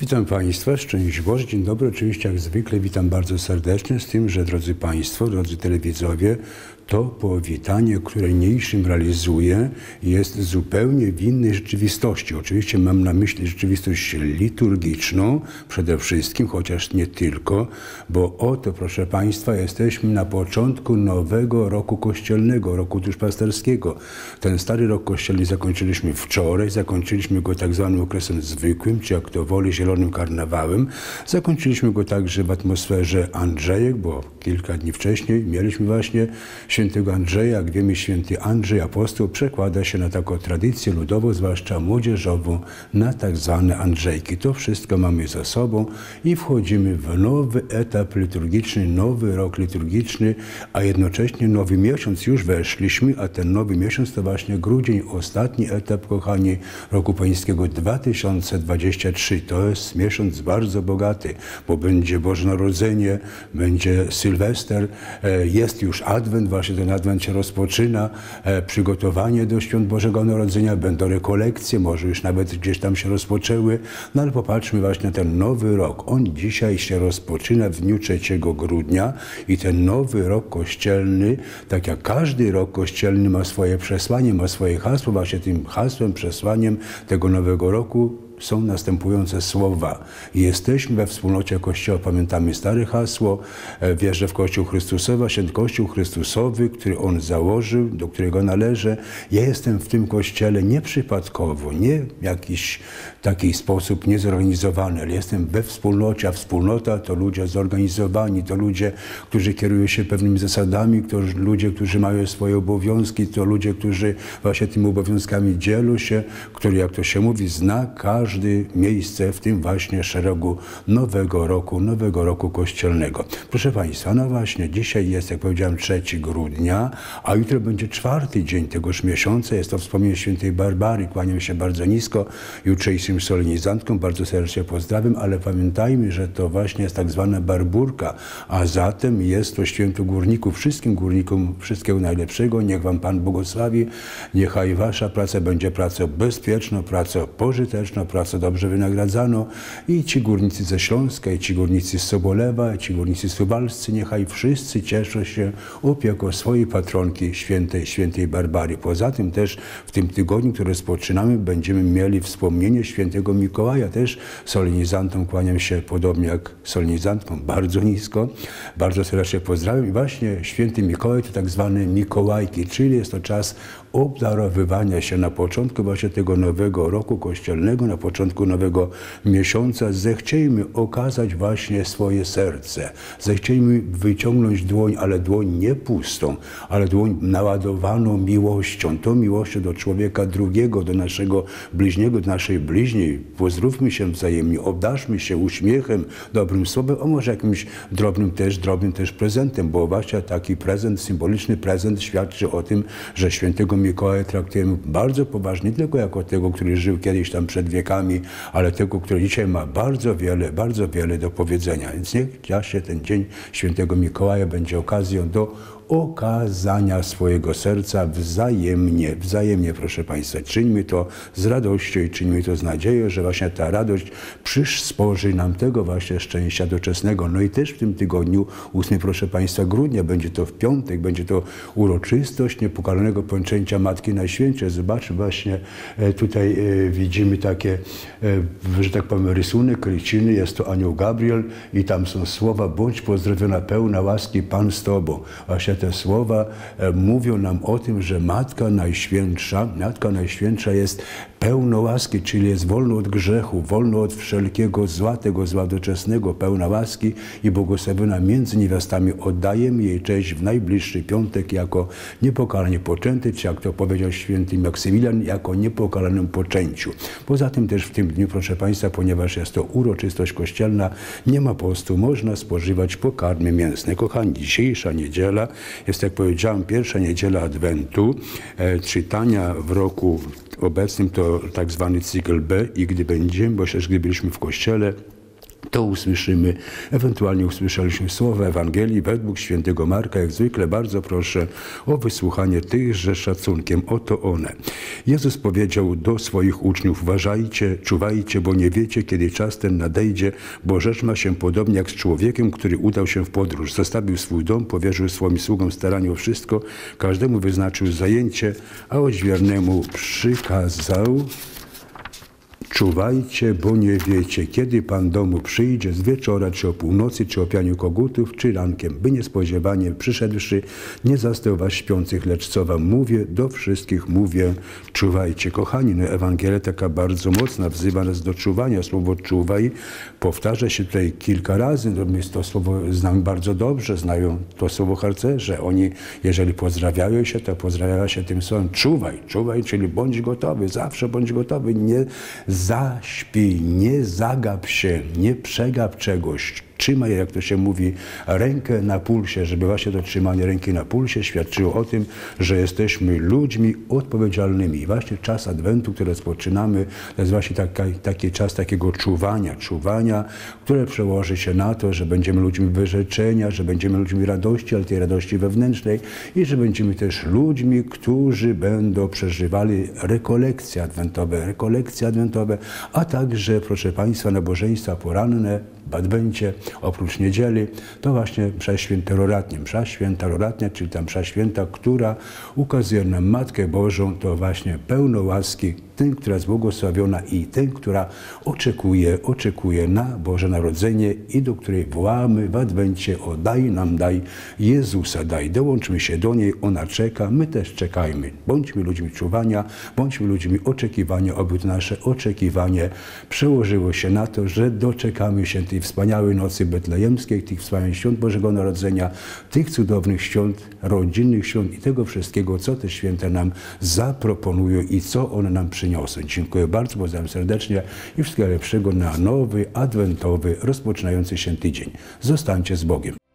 Witam Państwa, szczęść Boże, dzień dobry. Oczywiście jak zwykle witam bardzo serdecznie, z tym, że drodzy Państwo, drodzy telewidzowie, to powitanie, które niniejszym realizuję, jest zupełnie w innej rzeczywistości. Oczywiście mam na myśli rzeczywistość liturgiczną przede wszystkim, chociaż nie tylko, bo oto, proszę Państwa, jesteśmy na początku nowego roku kościelnego, roku duszpasterskiego. Ten stary rok kościelny zakończyliśmy wczoraj, zakończyliśmy go tak zwanym okresem zwykłym, czy jak to woli, zielonym karnawałem. Zakończyliśmy go także w atmosferze Andrzejek, bo kilka dni wcześniej mieliśmy właśnie świętego Andrzeja. Jak wiemy, święty Andrzej apostoł przekłada się na taką tradycję ludową, zwłaszcza młodzieżową, na tak zwane Andrzejki. To wszystko mamy za sobą i wchodzimy w nowy etap liturgiczny, nowy rok liturgiczny, a jednocześnie nowy miesiąc już weszliśmy, a ten nowy miesiąc to właśnie grudzień, ostatni etap, kochani, roku pańskiego 2023. To jest miesiąc bardzo bogaty, bo będzie Boże Narodzenie, będzie Sylwester, jest już Adwent, właśnie ten Adwent się rozpoczyna, przygotowanie do świąt Bożego Narodzenia, będą rekolekcje, może już nawet gdzieś tam się rozpoczęły, no ale popatrzmy właśnie na ten nowy rok. On dzisiaj się rozpoczyna w dniu 3 grudnia i ten nowy rok kościelny, tak jak każdy rok kościelny, ma swoje przesłanie, ma swoje hasło. Właśnie tym hasłem, przesłaniem tego nowego roku są następujące słowa. Jesteśmy we wspólnocie Kościoła, pamiętamy stare hasło, wierzę w Kościół Chrystusowy, a święty Kościół Chrystusowy, który On założył, do którego należę. Ja jestem w tym Kościele nieprzypadkowo, nie w jakiś taki sposób niezorganizowany, ale jestem we wspólnocie, a wspólnota to ludzie zorganizowani, to ludzie, którzy kierują się pewnymi zasadami, to ludzie, którzy mają swoje obowiązki, to ludzie, którzy właśnie tymi obowiązkami dzielą się, który, jak to się mówi, zna każde miejsce w tym właśnie szeregu nowego roku kościelnego. Proszę Państwa, no właśnie, dzisiaj jest, jak powiedziałem, 3 grudnia, a jutro będzie 4. dzień tegoż miesiąca. Jest to wspomnienie świętej Barbary. Kłaniam się bardzo nisko jutrzejszym solenizantkom, bardzo serdecznie pozdrawiam, ale pamiętajmy, że to właśnie jest tak zwana Barburka, a zatem jest to święto górników. Wszystkim górnikom wszystkiego najlepszego. Niech Wam Pan błogosławi. Niechaj Wasza praca będzie pracą bezpieczną, pracą pożyteczną, pracę dobrze wynagradzano i ci górnicy ze Śląska, i ci górnicy z Sobolewa, i ci górnicy suwalscy, niechaj wszyscy cieszą się opieką swojej patronki świętej Barbary. Poza tym też w tym tygodniu, który rozpoczynamy, będziemy mieli wspomnienie świętego Mikołaja. Też solenizantom kłaniam się podobnie jak solenizantkom bardzo nisko. Bardzo serdecznie pozdrawiam. I właśnie święty Mikołaj to tak zwane Mikołajki, czyli jest to czas obdarowywania się na początku właśnie tego nowego roku kościelnego, na początku nowego miesiąca. Zechciejmy okazać właśnie swoje serce. Zechciejmy wyciągnąć dłoń, ale dłoń nie pustą, ale dłoń naładowaną miłością. Tą miłością do człowieka drugiego, do naszego bliźniego, do naszej bliźniej. Pozdrówmy się wzajemnie, obdarzmy się uśmiechem, dobrym słowem, a może jakimś drobnym też prezentem, bo właśnie taki prezent, symboliczny prezent świadczy o tym, że świętego Mikołaja traktujemy bardzo poważnie, nie tylko jako tego, który żył kiedyś tam przed wiekami, ale tego, który dzisiaj ma bardzo wiele do powiedzenia. Więc niech się ten dzień świętego Mikołaja będzie okazją do okazania swojego serca wzajemnie, proszę Państwa. Czyńmy to z radością i czyńmy to z nadzieją, że właśnie ta radość przysporzy nam tego właśnie szczęścia doczesnego. No i też w tym tygodniu, 8, proszę Państwa, grudnia, będzie to w piątek, będzie to uroczystość niepokalanego poczęcia Matki Najświętszej. Zobaczmy właśnie, tutaj widzimy takie, że tak powiem, rysunek, ryciny, jest to anioł Gabriel i tam są słowa: bądź pozdrowiona, pełna łaski, Pan z Tobą. Właśnie te słowa mówią nam o tym, że Matka Najświętsza jest pełna łaski, czyli jest wolna od grzechu, wolna od wszelkiego zła, tego zła doczesnego, pełna łaski i błogosławiona między niewiastami. Oddajemy jej cześć w najbliższy piątek jako niepokalanie poczęty, czy jak to powiedział święty Maksymilian, jako niepokalanym poczęciu. Poza tym też w tym dniu, proszę Państwa, ponieważ jest to uroczystość kościelna, nie ma postu, można spożywać pokarmy mięsne. Kochani, dzisiejsza niedziela jest, jak powiedziałem, pierwsza niedziela Adwentu. Czytania w roku obecnym to tak zwany cykl B i gdy byliśmy w kościele, to usłyszymy. Ewentualnie usłyszeliśmy słowa Ewangelii według świętego Marka. Jak zwykle bardzo proszę o wysłuchanie tychże szacunkiem. Oto one. Jezus powiedział do swoich uczniów: uważajcie, czuwajcie, bo nie wiecie, kiedy czas ten nadejdzie, bo rzecz ma się podobnie jak z człowiekiem, który udał się w podróż. Zostawił swój dom, powierzył swoim sługom staranie o wszystko, każdemu wyznaczył zajęcie, a odźwiernemu przykazał: czuwajcie, bo nie wiecie, kiedy Pan domu przyjdzie, z wieczora, czy o północy, czy o pianiu kogutów, czy rankiem, by niespodziewanie przyszedłszy, nie zastał was śpiących, lecz co wam mówię, do wszystkich mówię, czuwajcie. Kochani, no Ewangelia taka bardzo mocna, wzywa nas do czuwania. Słowo czuwaj powtarza się tutaj kilka razy. Natomiast to słowo znam bardzo dobrze, znają to słowo harcerze. Oni, jeżeli pozdrawiają się, to pozdrawiają się tym słowem czuwaj, czuwaj, czyli bądź gotowy, zawsze bądź gotowy, nie zaśpij, nie zagap się, nie przegap czegoś. Trzymaj, jak to się mówi, rękę na pulsie, żeby właśnie to trzymanie ręki na pulsie świadczyło o tym, że jesteśmy ludźmi odpowiedzialnymi. I właśnie czas Adwentu, który rozpoczynamy, to jest właśnie taki czas takiego czuwania, które przełoży się na to, że będziemy ludźmi wyrzeczenia, że będziemy ludźmi radości, ale tej radości wewnętrznej i że będziemy też ludźmi, którzy będą przeżywali rekolekcje adwentowe, a także, proszę Państwa, nabożeństwa poranne w Adwencie, oprócz niedzieli, to właśnie msza święta roratnia. Msza święta roratnia, czyli ta msza święta, która ukazuje nam Matkę Bożą, to właśnie pełno łaski, tym, która jest błogosławiona i tym, która oczekuje na Boże Narodzenie i do której wołamy w Adwencie: o daj nam, daj Jezusa, daj. Dołączmy się do niej, ona czeka, my też czekajmy. Bądźmy ludźmi czuwania, bądźmy ludźmi oczekiwania, aby to nasze oczekiwanie przełożyło się na to, że doczekamy się tej wspaniałej nocy betlejemskiej, tych wspaniałych świąt Bożego Narodzenia, tych cudownych świąt, rodzinnych świąt i tego wszystkiego, co te święta nam zaproponują i co one nam przyniosą. Dziękuję bardzo, pozdrawiam serdecznie i wszystkiego lepszego na nowy, adwentowy, rozpoczynający się tydzień. Zostańcie z Bogiem.